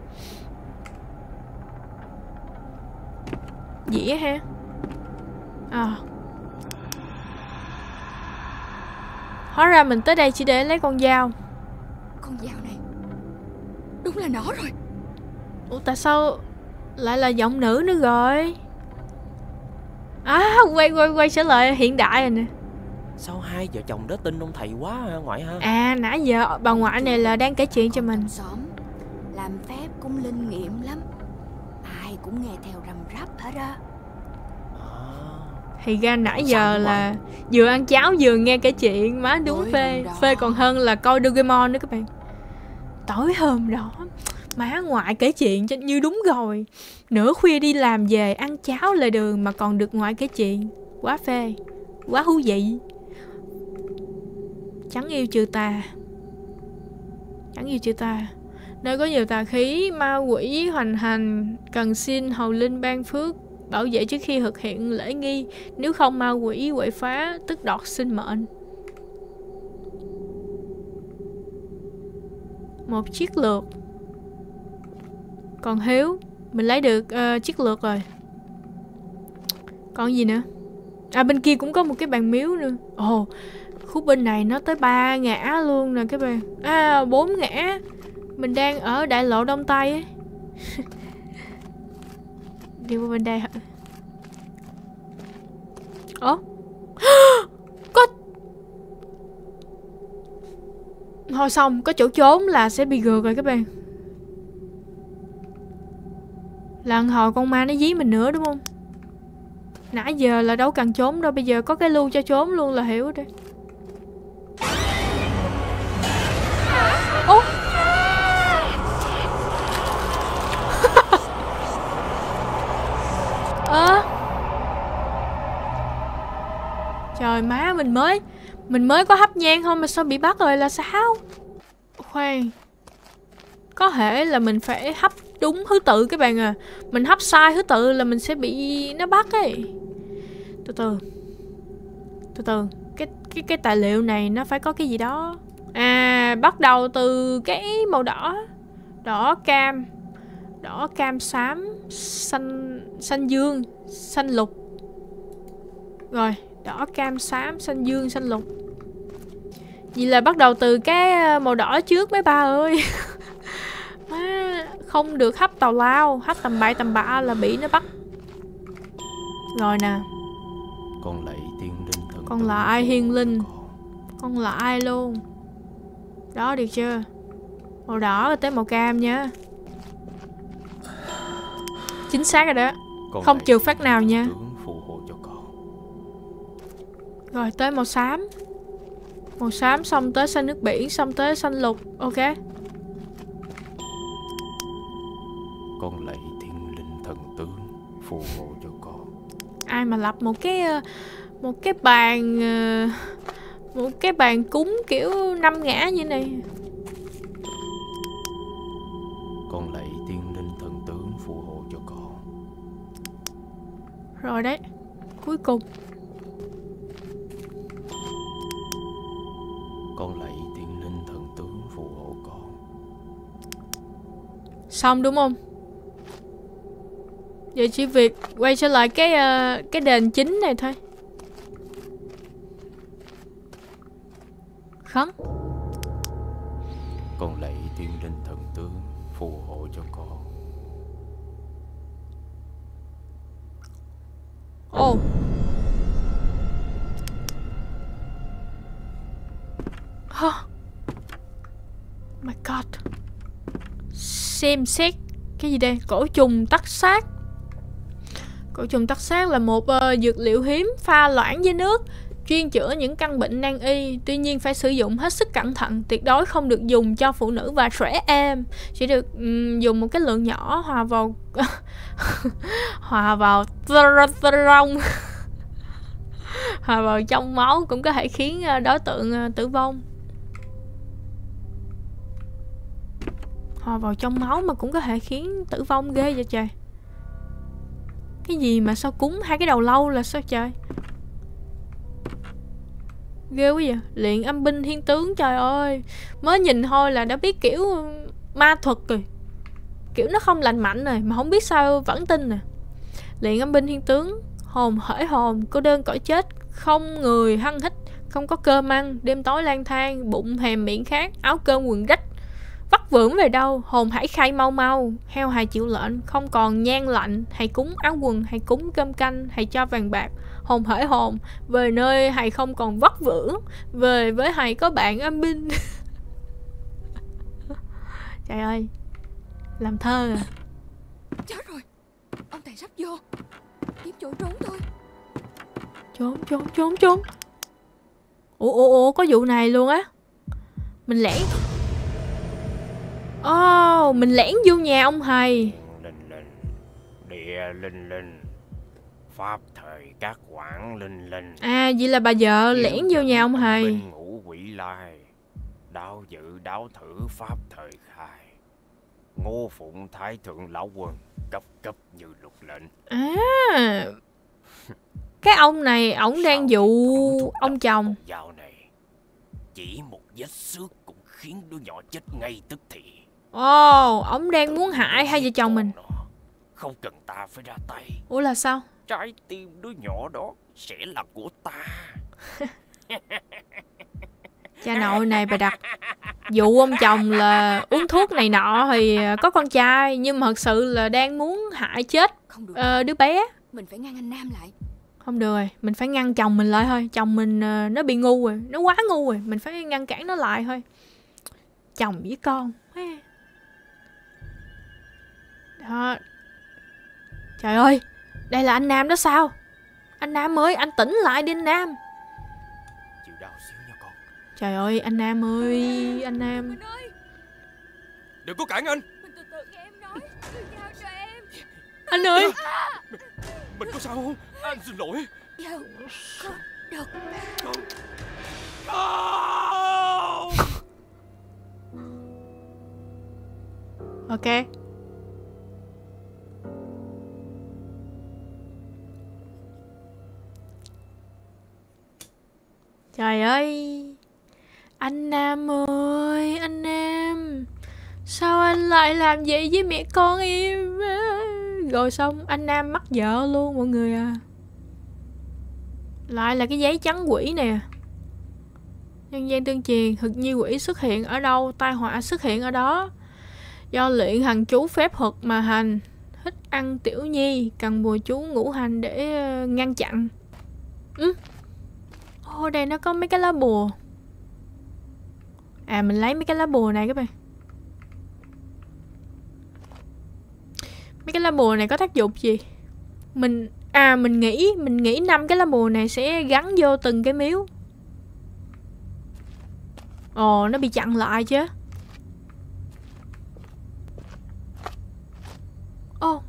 Dĩa ha. À, hóa ra mình tới đây chỉ để lấy con dao. Con dao này đúng là nó rồi. Ủa tại sao lại là giọng nữ nữa rồi? À, quay quay quay trở lại hiện đại rồi nè. Sao hai vợ chồng đó tin ông thầy quá hả ngoại ha? À, nãy giờ bà ngoại này là đang kể chuyện cho mình. Xóm làm phép cũng linh nghiệm lắm, ai cũng nghe theo răm rắp hết á. Thì ra nãy giờ là vừa ăn cháo vừa nghe kể chuyện. Má đúng Tối phê. hôm đó. Phê còn hơn là coi Doraemon nữa các bạn. Tối hôm đó má ngoại kể chuyện cho như đúng rồi. Nửa khuya đi làm về ăn cháo lề đường mà còn được ngoại kể chuyện. Quá phê, quá thú vị. Chẳng yêu trừ tà, chẳng yêu trừ tà. Nơi có nhiều tà khí, ma quỷ hoành hành, cần xin hầu linh ban phước bảo vệ trước khi thực hiện lễ nghi. Nếu không ma quỷ quậy phá tức đoạt sinh mệnh. Một chiếc lược. Còn Hiếu, mình lấy được uh, chiếc lược rồi. Còn gì nữa? À, bên kia cũng có một cái bàn miếu nữa. Ồ, khu bên này nó tới ba ngã luôn nè các bạn. À, bốn ngã. Mình đang ở đại lộ Đông Tây ấy. Đi qua bên đây hả? Ồ, có. Thôi xong, có chỗ trốn là sẽ bị gượt rồi các bạn. Lần hồi con ma nó dí mình nữa đúng không? Nãy giờ là đâu cần trốn đâu. Bây giờ có cái lưu cho trốn luôn là hiểu đấy. Ủa? Ơ à. Trời má, mình mới Mình mới có hấp nhang thôi mà sao bị bắt rồi là sao? Khoan, có thể là mình phải hấp đúng thứ tự các bạn à. Mình hấp sai thứ tự là mình sẽ bị nó bắt ấy. Từ từ Từ từ Cái, cái, cái tài liệu này nó phải có cái gì đó. À, bắt đầu từ cái màu đỏ. Đỏ cam, đỏ cam xám, xanh xanh dương, xanh lục. Rồi, đỏ cam xám, xanh dương, xanh lục. Vậy là bắt đầu từ cái màu đỏ trước mấy ba ơi. Má, không được hấp tào lao, hấp tầm bậy tầm bạ là bị nó bắt. Rồi nè. Con lại tiên linh thần. Con là ai hiên linh? Con là ai luôn? Đó, được chưa? Màu đỏ rồi tới màu cam nha. Chính xác rồi đó. Con không trừ phát nào nha. Phù hộ cho con. Rồi tới màu xám. Màu xám xong tới xanh nước biển, xong tới xanh lục. Ok. Con lạy thiên linh thần tướng phù hộ cho con. Ai mà lập một cái một cái bàn một cái bàn cúng kiểu năm ngã như này. Con lạy thiên linh thần tướng phù hộ cho con. Rồi đấy, cuối cùng. Con lạy thiên linh thần tướng phù hộ con. Xong đúng không? Giờ chỉ việc quay trở lại cái uh, cái đền chính này thôi. Khấn. Con lạy thiên linh thần tướng phù hộ cho con. Ồ. Oh. Oh my god. Xem xét cái gì đây? Cổ trùng tắc xác. Cổ trùng tắc xác là một uh, dược liệu hiếm pha loãng với nước, chuyên chữa những căn bệnh nan y. Tuy nhiên phải sử dụng hết sức cẩn thận, tuyệt đối không được dùng cho phụ nữ và trẻ em. Chỉ được um, dùng một cái lượng nhỏ hòa vào hòa vào hòa vào trong máu, cũng có thể khiến đối tượng tử vong. Hòa vào trong máu mà cũng có thể khiến tử vong, ghê vậy trời. Cái gì mà sao cúng hai cái đầu lâu là sao trời? Ghê quá vậy. Luyện âm binh thiên tướng, trời ơi. Mới nhìn thôi là đã biết kiểu ma thuật rồi, kiểu nó không lành mạnh rồi, mà không biết sao vẫn tin nè. Luyện âm binh thiên tướng, hồn hởi hồn, cô đơn cõi chết, không người hăng hít, không có cơm ăn, đêm tối lang thang, bụng hèm miệng khát, áo cơm quần rách, vắt vưởng về đâu, hồn hãy khai mau mau, heo hài chịu lệnh, không còn nhang lạnh, hãy cúng áo quần, hãy cúng cơm canh, hãy cho vàng bạc, hồn hởi hồn, về nơi hãy không còn vắt vưởng, về với hãy có bạn âm binh. Trời ơi, làm thơ à. Chết rồi, ông thầy sắp vô, kiếm chỗ trốn thôi. Trốn trốn trốn trốn. Ủa ủa ủa có vụ này luôn á. Mình lẻn. Ồ, oh, mình lẻn vô nhà ông thầy. Linh linh, địa linh linh, pháp thời các quảng linh linh. À, vậy là bà vợ Yêu lẻn vô nhà ông thầy. Minh ngũ quỷ lai, đáo dự đáo thử pháp thời khai. Ngô phụng thái thượng lão quân, cấp cấp như luật lệnh. À, cái ông này, ổng đang dụ ông chồng. Dạo này, chỉ một vết xước cũng khiến đứa nhỏ chết ngay tức thì. Ồ, oh, ổng đang muốn hại hai vợ chồng mình. Không cần ta phải ra tay. Ủa là sao? Trái tim đứa nhỏ đó sẽ là của ta. Cha nội này bà đặt dụ ông chồng là uống thuốc này nọ thì có con trai, nhưng mà thật sự là đang muốn hại chết uh, đứa bé. Mình phải ngăn anh Nam lại. Không được rồi, mình phải ngăn chồng mình lại thôi. Chồng mình uh, nó bị ngu rồi, nó quá ngu rồi, mình phải ngăn cản nó lại thôi. Chồng với con. Đó. Trời ơi, đây là anh Nam đó sao? Anh Nam ơi, anh tỉnh lại đi anh Nam. Chịu đau xíu nha con. Trời ơi, anh Nam ơi, anh Nam. Mình ơi, Đừng có cản anh. mình từ từ nghe em nói, đừng giao cho em. Anh ơi. Mình, mình có sao không? Anh xin lỗi. Giao không được. Không. Không. Ok. Trời ơi, anh Nam ơi, anh Nam, sao anh lại làm vậy với mẹ con em? Rồi xong anh Nam mắc vợ luôn mọi người à. Lại là cái giấy trắng quỷ nè. Nhân gian tương truyền, thực nhi quỷ xuất hiện ở đâu, tai họa xuất hiện ở đó. Do luyện hành chú phép thuật mà hành, thích ăn tiểu nhi, cần bùa chú ngũ hành để uh, ngăn chặn. Ừ. Ô, đây nó có mấy cái lá bùa. À, mình lấy mấy cái lá bùa này các bạn. Mấy cái lá bùa này có tác dụng gì? Mình à mình nghĩ mình nghĩ năm cái lá bùa này sẽ gắn vô từng cái miếu. Ồ, nó bị chặn lại chứ. Ồ,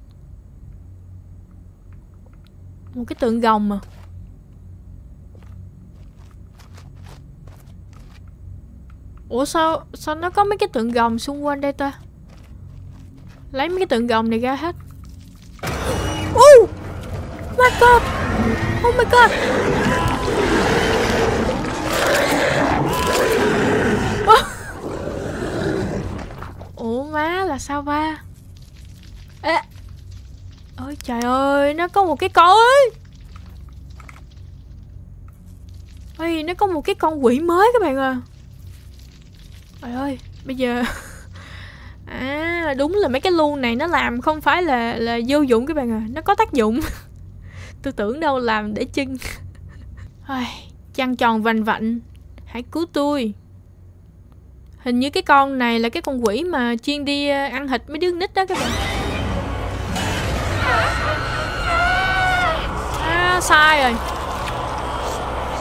một cái tượng gồng mà. Ủa sao sao nó có mấy cái tượng gồng xung quanh đây ta? Lấy mấy cái tượng gồng này ra hết. Oh my god. Oh my god. Oh. Ủa má là sao ba? Ê. Ôi trời ơi, nó có một cái con ơi. Ôi, nó có một cái con quỷ mới các bạn à. Trời ơi, bây giờ à đúng là mấy cái lu này nó làm không phải là là vô dụng các bạn à, nó có tác dụng. Tôi tưởng đâu làm để chân. Trăng tròn vành vạnh, hãy cứu tôi. Hình như cái con này là cái con quỷ mà chuyên đi ăn thịt mấy đứa nít đó các bạn. À sai rồi.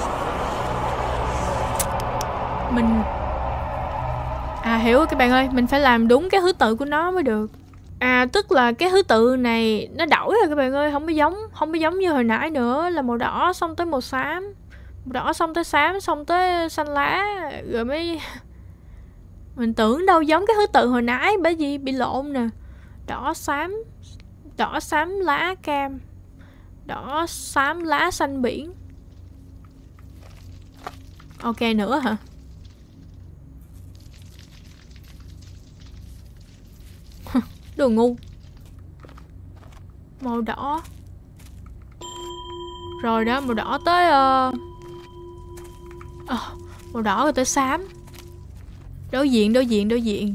Mình... À hiểu rồi các bạn ơi, mình phải làm đúng cái thứ tự của nó mới được. À tức là cái thứ tự này nó đổi rồi các bạn ơi, không có giống, không có giống như hồi nãy nữa là màu đỏ xong tới màu xám, màu đỏ xong tới xám xong tới xanh lá rồi mới mình tưởng đâu giống cái thứ tự hồi nãy bởi vì bị lộn nè. Đỏ xám, đỏ xám lá cam, đỏ xám lá xanh biển. Ok nữa hả? Đồ ngu. Màu đỏ. Rồi đó, màu đỏ tới uh... oh, màu đỏ rồi tới xám. Đối diện, đối diện, đối diện.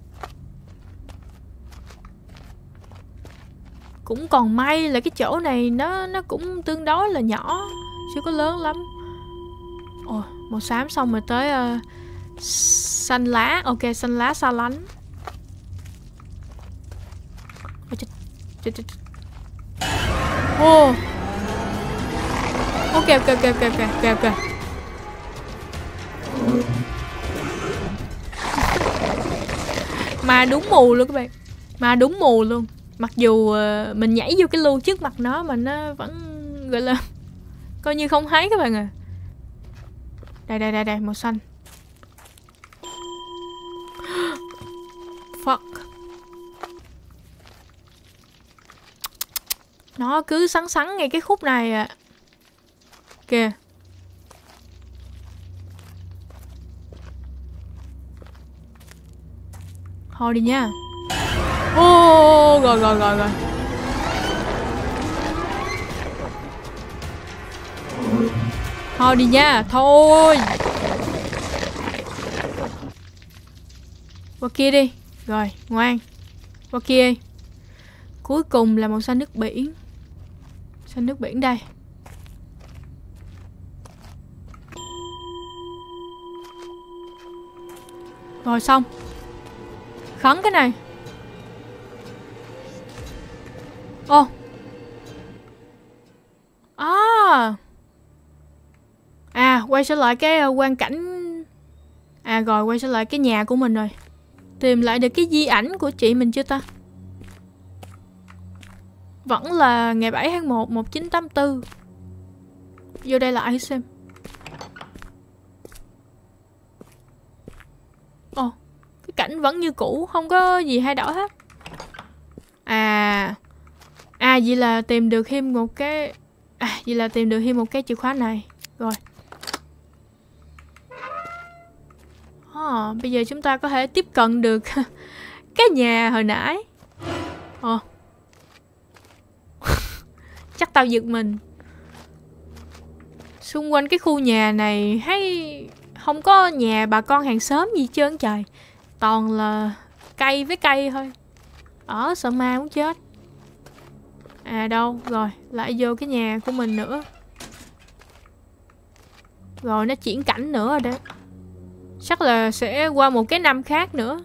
Cũng còn may là cái chỗ này nó nó cũng tương đối là nhỏ, chưa có lớn lắm. Ồ, màu xám xong rồi tới uh, xanh lá. Ok, xanh lá xa lánh. Ô. Ok ok ok ok ok ok ok. Mà đúng mù luôn các bạn. Mà đúng mù luôn. Mặc dù uh, mình nhảy vô cái lu trước mặt nó mà nó vẫn gọi là coi như không thấy các bạn à. Đây đây đây đây, màu xanh. Fuck. Nó cứ sắn sắn ngay cái khúc này à. Kìa. Thôi đi nha. Ô, oh, rồi rồi rồi rồi. Thôi đi nha, thôi. Qua kia đi. Rồi, ngoan. Qua kia đi. Cuối cùng là màu xanh nước biển. Xanh nước biển đây. Rồi xong. Khấn cái này. Ô. Oh. À. À, quay trở lại cái uh, quang cảnh. À rồi, quay trở lại cái nhà của mình rồi. Tìm lại được cái di ảnh của chị mình chưa ta? Vẫn là ngày bảy tháng một một nghìn chín trăm tám mươi tư. Vô đây lại xem. Ồ, cái cảnh vẫn như cũ, không có gì thay đổi hết. À. À vậy là tìm được thêm một cái. À vậy là tìm được thêm một cái chìa khóa này. Rồi. À, bây giờ chúng ta có thể tiếp cận được cái nhà hồi nãy. Ồ. Chắc tao giật mình. Xung quanh cái khu nhà này hay không có nhà bà con hàng xóm gì trơn trời. Toàn là cây với cây thôi. Ở sợ ma muốn chết. À đâu, rồi, lại vô cái nhà của mình nữa. Rồi nó chuyển cảnh nữa rồi đó. Chắc là sẽ qua một cái năm khác nữa.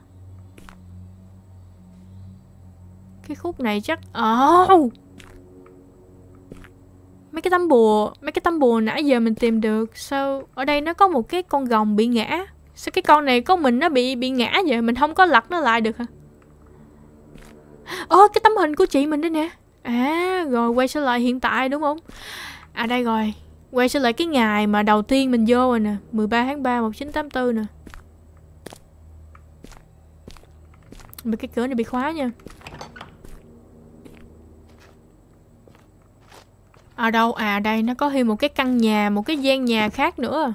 Cái khúc này chắc... Oh! Mấy cái tấm bùa, mấy cái tấm bùa nãy giờ mình tìm được. Sao ở đây nó có một cái con rồng bị ngã? Sao cái con này có mình nó bị bị ngã vậy? Mình không có lật nó lại được hả? Ồ, cái tấm hình của chị mình đây nè. À, rồi quay trở lại hiện tại đúng không? À đây rồi. Quay trở lại cái ngày mà đầu tiên mình vô rồi nè. mười ba tháng ba một nghìn chín trăm tám mươi tư nè. Mà cái cửa này bị khóa nha. À đâu? À đây nó có thêm một cái căn nhà, một cái gian nhà khác nữa.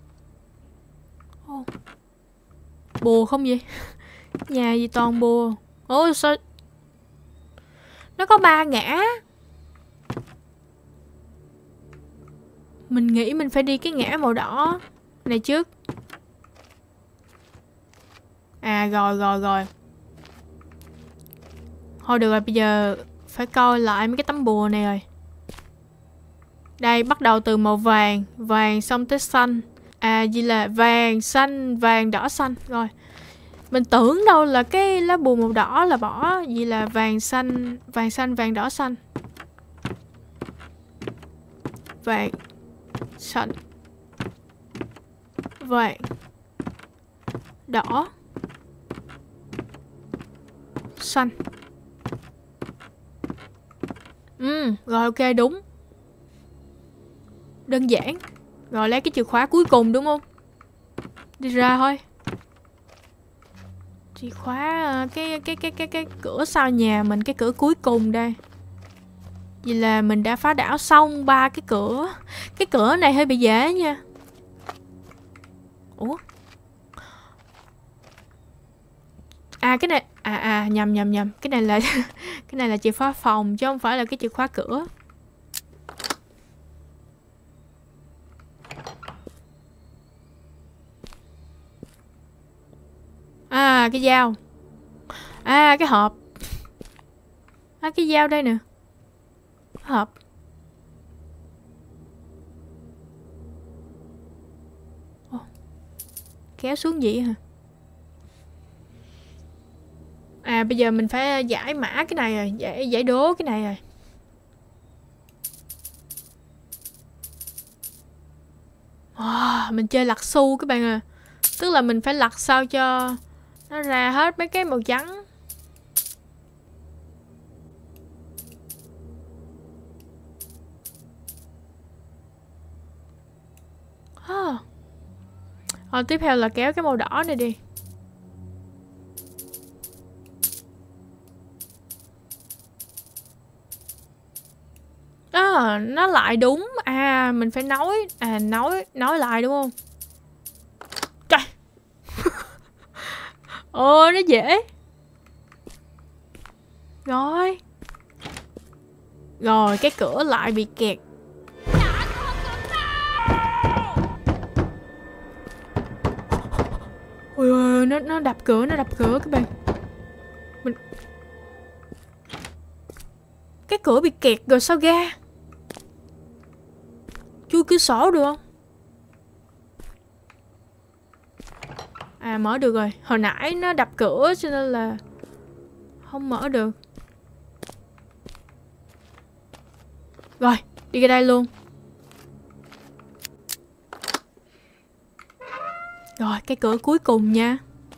Oh. Bùa không vậy? Nhà gì toàn bùa. Ồ sao? Nó có ba ngã. Mình nghĩ mình phải đi cái ngã màu đỏ này trước. À rồi rồi rồi. Thôi được rồi, bây giờ phải coi lại mấy cái tấm bùa này rồi. Đây, bắt đầu từ màu vàng. Vàng xong tới xanh. À, vậy là vàng, xanh, vàng, đỏ, xanh. Rồi. Mình tưởng đâu là cái lá bùa màu đỏ là bỏ. Vậy là vàng, xanh, vàng, xanh, vàng, đỏ, xanh. Vàng, xanh, vàng, Đỏ. Xanh. Ừ, rồi ok đúng. Đơn giản. Rồi lấy cái chìa khóa cuối cùng đúng không? Đi ra thôi. Chìa khóa cái cái cái cái cái cửa sau nhà mình, cái cửa cuối cùng đây. Vậy là mình đã phá đảo xong ba cái cửa. Cái cửa này hơi bị dễ nha. Ủa? À cái này à à nhầm nhầm nhầm, cái này là cái này là chìa khóa phòng chứ không phải là cái chìa khóa cửa. À cái dao. À cái hộp. À cái dao đây nè. Hộp. Ồ. Kéo xuống vậy hả? À bây giờ mình phải giải mã cái này rồi, giải giải đố cái này rồi. Wow, mình chơi lật xu các bạn à. Tức là mình phải lật sao cho nó ra hết mấy cái màu trắng. à. Rồi tiếp theo là kéo cái màu đỏ này đi. À, nó lại đúng. À mình phải nói. À nói nói lại đúng không? Trời. Ồ nó dễ. Rồi. Rồi cái cửa lại bị kẹt. Ôi ôi, nó nó đập cửa, nó đập cửa các bạn. Mình cái cửa bị kẹt rồi sao ra? Chui cửa sổ được không? À mở được rồi. Hồi nãy nó đập cửa cho nên là không mở được. Rồi, đi ra đây luôn. Rồi, cái cửa cuối cùng nha.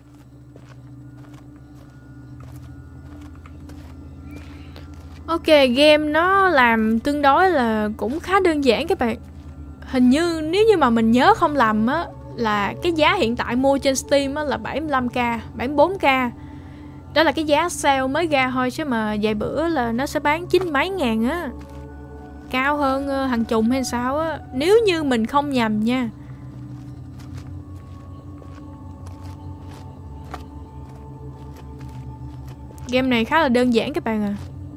Ok, game nó làm tương đối là cũng khá đơn giản các bạn. Hình như nếu như mà mình nhớ không lầm á, là cái giá hiện tại mua trên Steam á là bảy mươi lăm k, bảy mươi bốn k. Đó là cái giá sale mới ra thôi, chứ mà vài bữa là nó sẽ bán chín mấy ngàn á. Cao hơn hàng chục hay sao á, nếu như mình không nhầm nha. Game này khá là đơn giản các bạn à.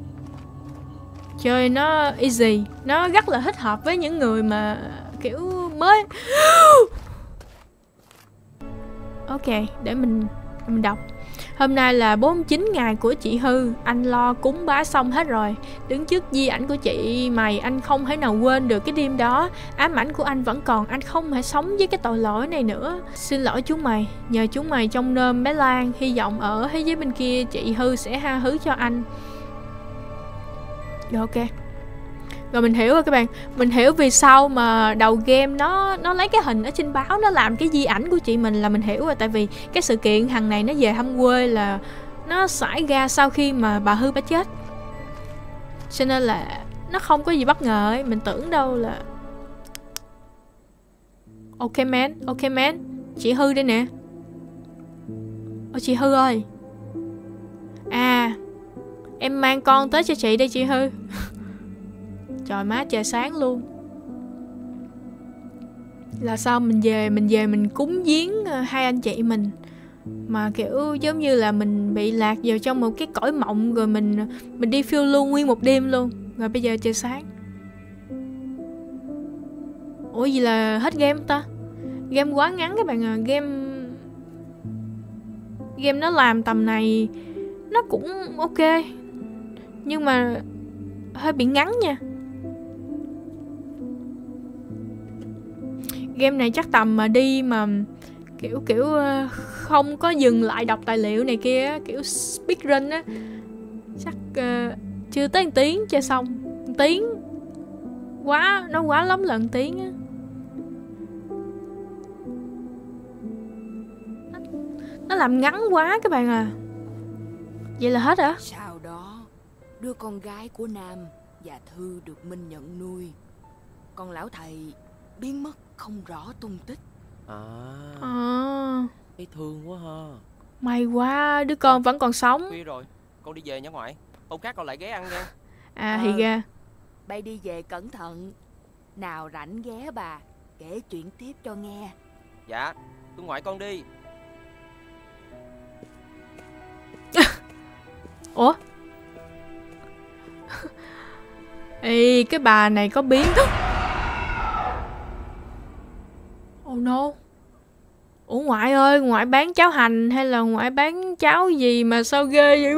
Chơi nó easy, nó rất là thích hợp với những người mà kiểu mới. Ok, để mình mình đọc. Hôm nay là bốn mươi chín ngày của chị Hư. Anh lo cúng bái xong hết rồi. Đứng trước di ảnh của chị mày, anh không thể nào quên được cái đêm đó. Ám ảnh của anh vẫn còn. Anh không thể sống với cái tội lỗi này nữa. Xin lỗi chúng mày. Nhờ chúng mày trông nom bé Lan. Hy vọng ở thế giới bên kia chị Hư sẽ tha thứ cho anh. Rồi ok. Rồi mình hiểu rồi các bạn. Mình hiểu vì sao mà đầu game nó nó lấy cái hình ở trên báo, nó làm cái di ảnh của chị mình là mình hiểu rồi. Tại vì cái sự kiện thằng này nó về thăm quê là nó xảy ra sau khi mà bà Hư bà chết, cho nên là nó không có gì bất ngờ ấy. Mình tưởng đâu là ok man, ok man. Chị Hư đây nè. Ôi chị Hư ơi. À em mang con tới cho chị đây chị Hư. Trời má trời sáng luôn. Là sao mình về Mình về mình cúng viếng hai anh chị mình, mà kiểu giống như là mình bị lạc vào trong một cái cõi mộng. Rồi mình Mình đi phiêu lưu nguyên một đêm luôn. Rồi bây giờ trời sáng. Ủa gì là hết game ta? Game quá ngắn các bạn à. Game Game nó làm tầm này nó cũng ok, nhưng mà hơi bị ngắn nha. Game này chắc tầm mà đi mà kiểu kiểu không có dừng lại đọc tài liệu này kia, kiểu speedrun á, chắc uh, chưa tới một tiếng chơi xong. Một tiếng quá, nó quá lắm lần tiếng á. Nó làm ngắn quá các bạn à. Vậy là hết hả? Sau đó, đứa con gái của Nam và Thư được Minh nhận nuôi. Còn lão thầy biến mất không rõ tung tích. À, À, thấy thương quá ha. may quá, đứa con vẫn còn sống. Khuya rồi, con đi về nha ngoại. Hôm khác con lại ghé ăn nha. À thì ra. Bay đi về cẩn thận. Nào rảnh ghé bà, kể chuyện tiếp cho nghe. Dạ, tôi ngoại con đi. Ủa? Ê, cái bà này có biến. Oh no. Ủa ngoại ơi, ngoại bán cháo hành hay là ngoại bán cháo gì mà sao ghê vậy?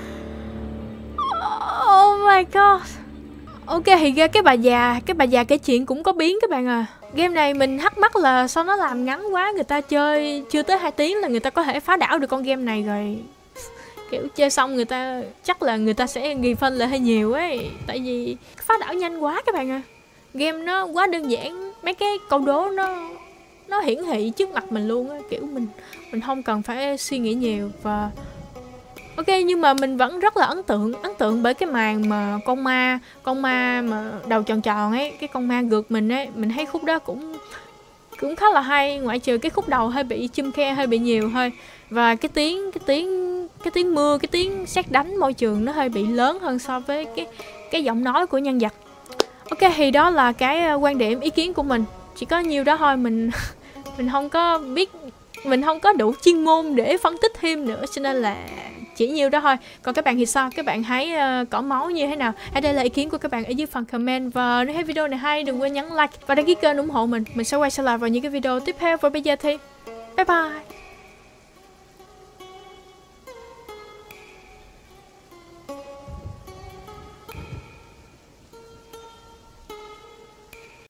Oh my god. Ok thì ra cái bà già, cái bà già kể chuyện cũng có biến các bạn à. Game này mình thắc mắc là sao nó làm ngắn quá, người ta chơi chưa tới hai tiếng là người ta có thể phá đảo được con game này rồi. Kiểu chơi xong người ta chắc là người ta sẽ ghi phân lại hơi nhiều ấy. Tại vì phá đảo nhanh quá các bạn à. Game nó quá đơn giản, mấy cái câu đố nó nó hiển thị trước mặt mình luôn á, kiểu mình mình không cần phải suy nghĩ nhiều. Và ok, nhưng mà mình vẫn rất là ấn tượng ấn tượng bởi cái màn mà con ma con ma mà đầu tròn tròn ấy, cái con ma gượt mình ấy, mình thấy khúc đó cũng cũng khá là hay, ngoại trừ cái khúc đầu hơi bị chum khe hơi bị nhiều thôi. Và cái tiếng cái tiếng cái tiếng mưa, cái tiếng sét đánh môi trường nó hơi bị lớn hơn so với cái cái giọng nói của nhân vật. Ok thì đó là cái quan điểm ý kiến của mình, chỉ có nhiêu đó thôi. Mình mình không có biết, mình không có đủ chuyên môn để phân tích thêm nữa, cho nên là chỉ nhiêu đó thôi. Còn các bạn thì sao? Các bạn thấy uh, cỏ máu như thế nào? Hãy để lại ý kiến của các bạn ở dưới phần comment. Và nếu thấy video này hay, đừng quên nhấn like và đăng ký kênh ủng hộ mình. Mình sẽ quay trở lại vào những cái video tiếp theo. Và bây giờ thì bye bye.